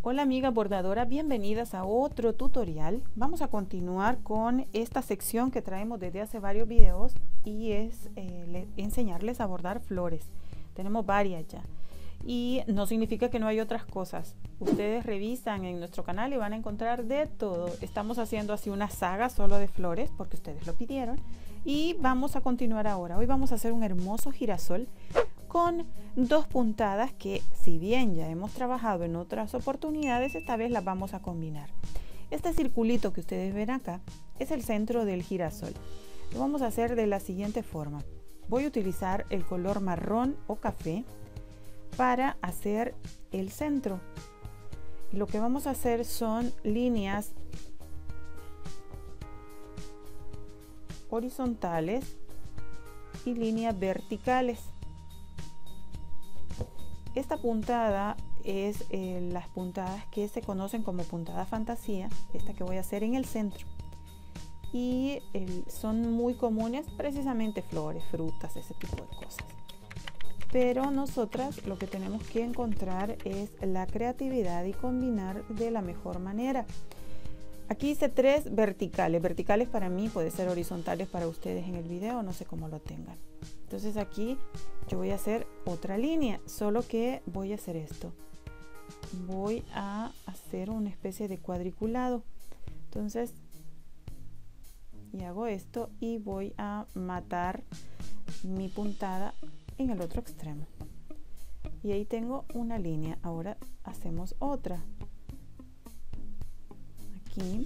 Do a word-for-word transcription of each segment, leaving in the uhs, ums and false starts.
Hola amigas bordadoras, bienvenidas a otro tutorial. Vamos a continuar con esta sección que traemos desde hace varios videos y es eh, le, enseñarles a bordar flores. Tenemos varias ya y no significa que no hay otras cosas. Ustedes revisan en nuestro canal y van a encontrar de todo. Estamos haciendo así una saga solo de flores porque ustedes lo pidieron y vamos a continuar ahora. Hoy vamos a hacer un hermoso girasol con dos puntadas que, si bien ya hemos trabajado en otras oportunidades, esta vez las vamos a combinar. Este circulito que ustedes ven acá es el centro del girasol. Lo vamos a hacer de la siguiente forma. Voy a utilizar el color marrón o café para hacer el centro. Lo que vamos a hacer son líneas horizontales y líneas verticales. Esta puntada es eh, las puntadas que se conocen como puntada fantasía, esta que voy a hacer en el centro. Y el, son muy comunes precisamente flores, frutas, ese tipo de cosas. Pero nosotras lo que tenemos que encontrar es la creatividad y combinar de la mejor manera. Aquí hice tres verticales. Verticales para mí, puede ser horizontales para ustedes en el video, no sé cómo lo tengan. Entonces aquí yo voy a hacer otra línea, solo que voy a hacer esto. Voy a hacer una especie de cuadriculado. Entonces, y hago esto y voy a matar mi puntada en el otro extremo. Y ahí tengo una línea. Ahora hacemos otra. Aquí.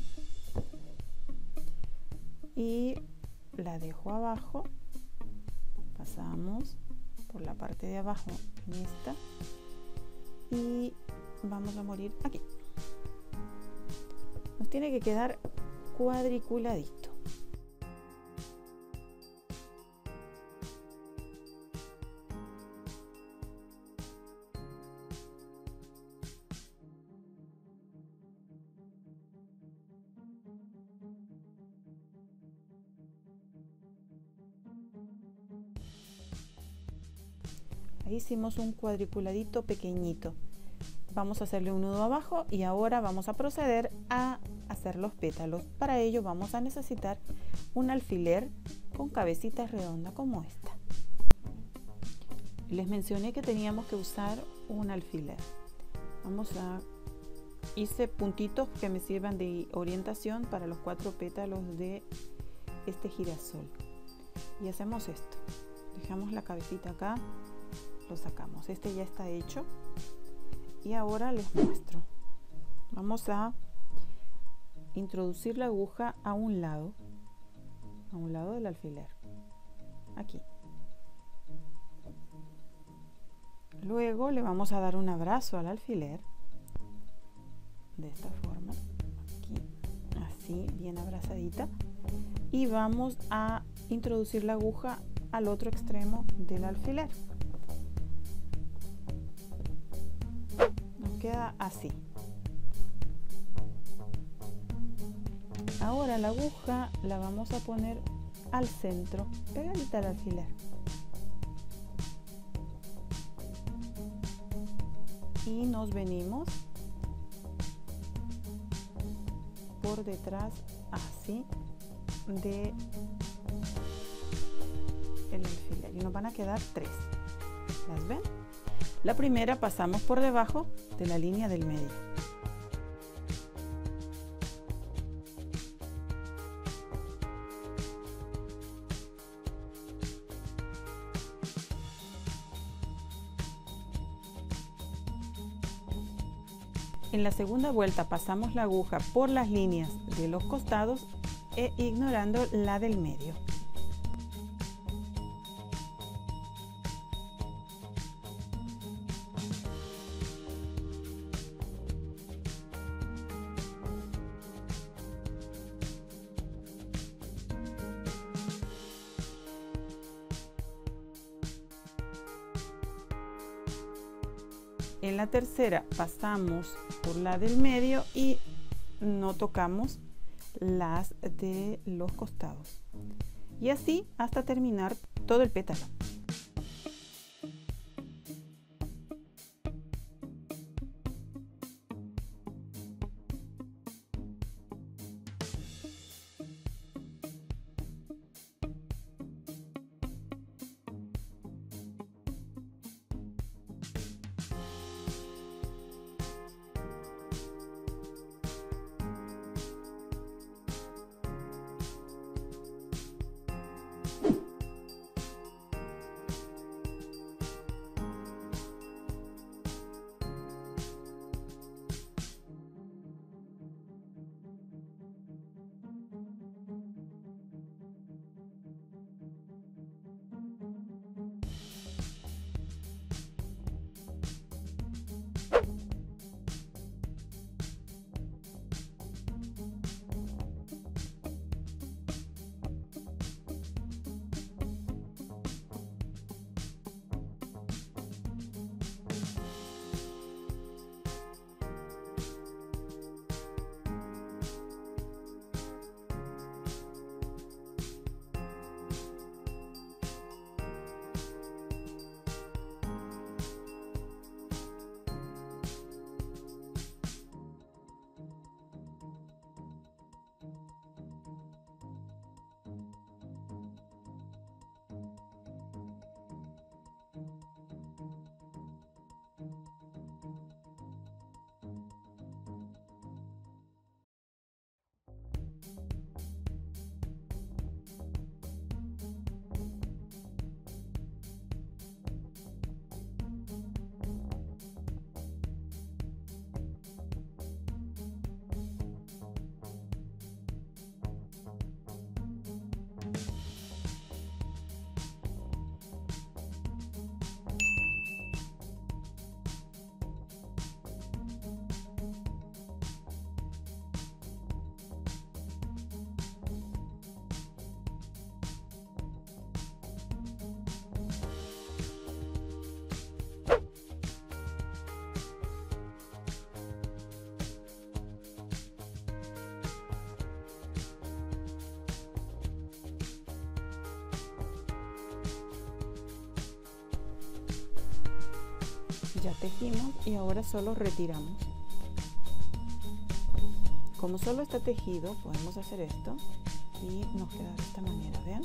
Y la dejo abajo. Pasamos por la parte de abajo en esta y vamos a morir aquí. Nos tiene que quedar cuadriculadito. Ahí hicimos un cuadriculadito pequeñito. Vamos a hacerle un nudo abajo y ahora vamos a proceder a hacer los pétalos. Para ello vamos a necesitar un alfiler con cabecita redonda como esta. Les mencioné que teníamos que usar un alfiler. Vamos a... Hice puntitos que me sirvan de orientación para los cuatro pétalos de este girasol. Y hacemos esto. Dejamos la cabecita acá. Lo sacamos, este ya está hecho y ahora les muestro. Vamos a introducir la aguja a un lado a un lado del alfiler, aquí. Luego le vamos a dar un abrazo al alfiler de esta forma, aquí, así, bien abrazadita, y vamos a introducir la aguja al otro extremo del alfiler. Queda así. Ahora la aguja la vamos a poner al centro, pegadita al alfiler. Y nos venimos por detrás así de el alfiler y nos van a quedar tres. ¿Las ven? La primera pasamos por debajo de la línea del medio. En la segunda vuelta pasamos la aguja por las líneas de los costados e ignorando la del medio. En la tercera pasamos por la del medio y no tocamos las de los costados. Y así hasta terminar todo el pétalo. ya tejimos y ahora solo retiramos. Como solo está tejido, podemos hacer esto y nos queda de esta manera, ¿vean?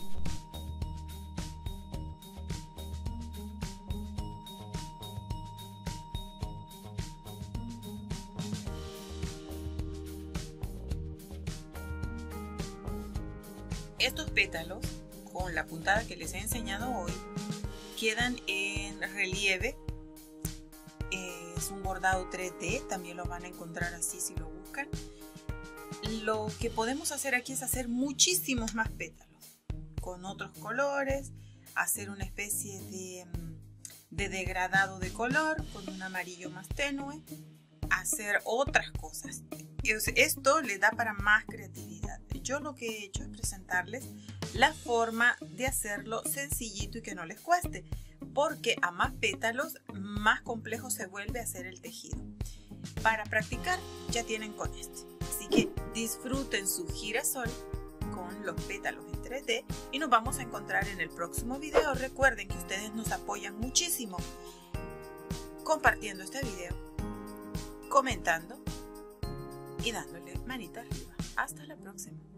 Estos pétalos, con la puntada que les he enseñado hoy, quedan en relieve. Es un bordado tres D, también lo van a encontrar así si lo buscan. Lo que podemos hacer aquí es hacer muchísimos más pétalos, con otros colores, hacer una especie de, de degradado de color, con un amarillo más tenue, hacer otras cosas. Esto le da para más creatividad. Yo lo que he hecho es presentarles la forma de hacerlo sencillito y que no les cueste, porque a más pétalos, más complejo se vuelve a hacer el tejido. Para practicar ya tienen con este, así que disfruten su girasol con los pétalos en tres D y nos vamos a encontrar en el próximo video. Recuerden que ustedes nos apoyan muchísimo compartiendo este video, comentando y dándole manita arriba. Hasta la próxima.